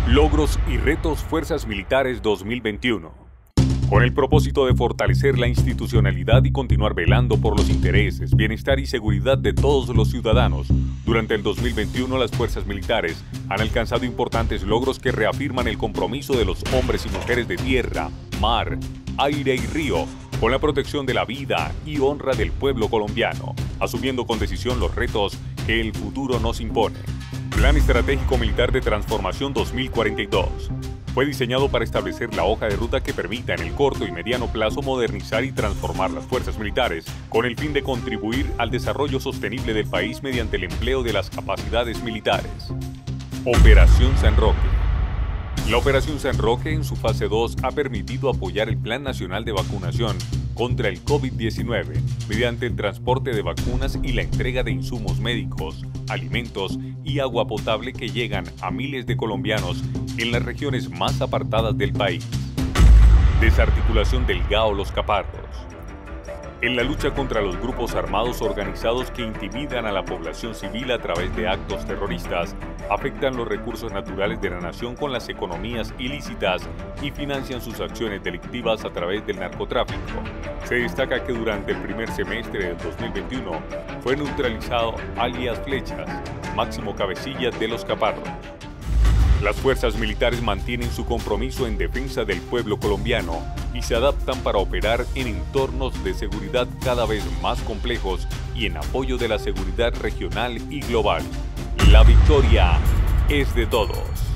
Logros y retos Fuerzas Militares 2021. Con el propósito de fortalecer la institucionalidad y continuar velando por los intereses, bienestar y seguridad de todos los ciudadanos, durante el 2021 las Fuerzas Militares han alcanzado importantes logros que reafirman el compromiso de los hombres y mujeres de tierra, mar, aire y río con la protección de la vida y honra del pueblo colombiano, asumiendo con decisión los retos que el futuro nos impone. Plan Estratégico Militar de Transformación 2042. Fue diseñado para establecer la hoja de ruta que permita en el corto y mediano plazo modernizar y transformar las fuerzas militares con el fin de contribuir al desarrollo sostenible del país mediante el empleo de las capacidades militares. Operación San Roque. La Operación San Roque en su fase 2 ha permitido apoyar el Plan Nacional de Vacunación contra el COVID-19 mediante el transporte de vacunas y la entrega de insumos médicos, alimentos y agua potable que llegan a miles de colombianos en las regiones más apartadas del país. Desarticulación del GAO Los Caparros. En la lucha contra los grupos armados organizados que intimidan a la población civil a través de actos terroristas, afectan los recursos naturales de la nación con las economías ilícitas y financian sus acciones delictivas a través del narcotráfico. Se destaca que durante el primer semestre del 2021 fue neutralizado alias Flechas, máximo cabecilla de los Caparros. Las fuerzas militares mantienen su compromiso en defensa del pueblo colombiano y se adaptan para operar en entornos de seguridad cada vez más complejos y en apoyo de la seguridad regional y global. La victoria es de todos.